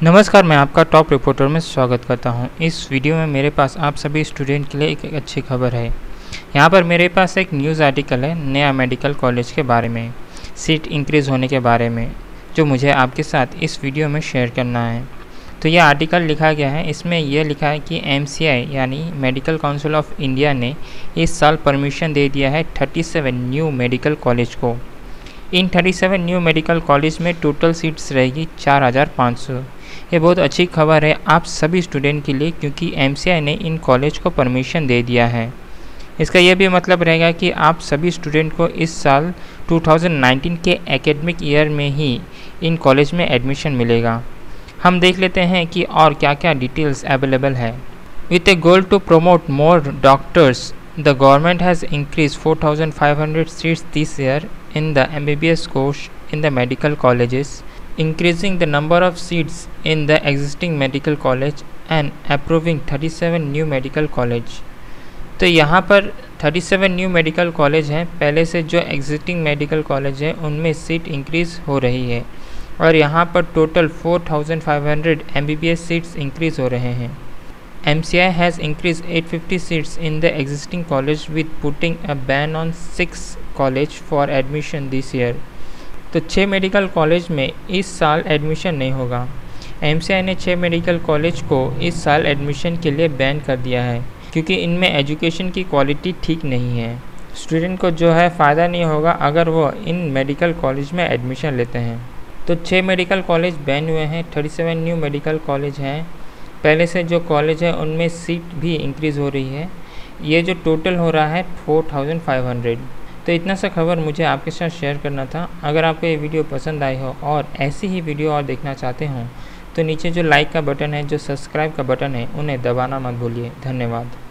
नमस्कार, मैं आपका टॉप रिपोर्टर में स्वागत करता हूं। इस वीडियो में मेरे पास आप सभी स्टूडेंट के लिए एक अच्छी खबर है। यहां पर मेरे पास एक न्यूज़ आर्टिकल है नया मेडिकल कॉलेज के बारे में, सीट इंक्रीज़ होने के बारे में, जो मुझे आपके साथ इस वीडियो में शेयर करना है। तो यह आर्टिकल लिखा गया है, इसमें यह लिखा है कि MCI यानी मेडिकल काउंसिल ऑफ इंडिया ने इस साल परमिशन दे दिया है 37 न्यू मेडिकल कॉलेज को। इन 37 न्यू मेडिकल कॉलेज में टोटल सीट्स रहेगी 4500। ये बहुत अच्छी खबर है आप सभी स्टूडेंट के लिए, क्योंकि MCI ने इन कॉलेज को परमिशन दे दिया है। इसका यह भी मतलब रहेगा कि आप सभी स्टूडेंट को इस साल 2019 के एकेडमिक ईयर में ही इन कॉलेज में एडमिशन मिलेगा। हम देख लेते हैं कि और क्या क्या डिटेल्स अवेलेबल है। With a goal to promote more doctors, the government has increase 4500 seats this year in the MBBS course in the medical colleges, increasing the number of seats in the existing medical college and approving 37 new medical college। तो यहाँ पर 37 new medical college हैं। पहले से जो existing medical college है उनमें seat increase हो रही है और यहाँ पर टोटल 4500 MBBS सीट्स इंक्रीज़ हो रहे हैं। MCI has increased 850 seats in the existing college with putting a ban on 6 college for admission this year। तो 6 मेडिकल कॉलेज में इस साल एडमिशन नहीं होगा। MCI ने 6 मेडिकल कॉलेज को इस साल एडमिशन के लिए बैन कर दिया है, क्योंकि इनमें एजुकेशन की क्वालिटी ठीक नहीं है। स्टूडेंट को जो है फ़ायदा नहीं होगा अगर वो इन मेडिकल कॉलेज में एडमिशन लेते हैं। तो 6 मेडिकल कॉलेज बैन हुए हैं, 37 न्यू मेडिकल कॉलेज हैं। पहले से जो कॉलेज है उनमें सीट भी इंक्रीज़ हो रही है। ये जो टोटल हो रहा है 4500। तो इतना सा खबर मुझे आपके साथ शेयर करना था। अगर आपको ये वीडियो पसंद आई हो और ऐसी ही वीडियो और देखना चाहते हो तो नीचे जो लाइक का बटन है, जो सब्सक्राइब का बटन है, उन्हें दबाना मत भूलिए। धन्यवाद।